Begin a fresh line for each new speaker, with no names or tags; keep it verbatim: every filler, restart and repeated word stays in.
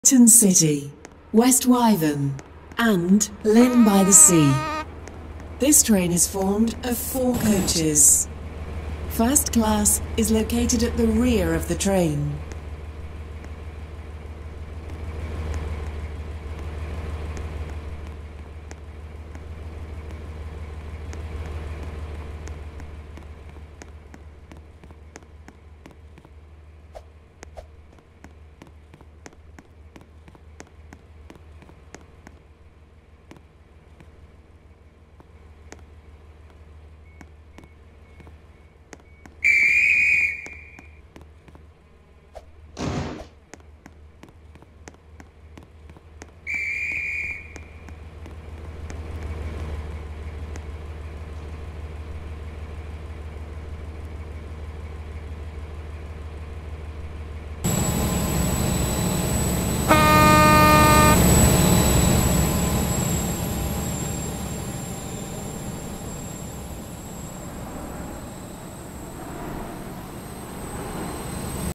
Leighton City, West Wyvern, and Lynn by the Sea. This train is formed of four coaches. First class is located at the rear of the train.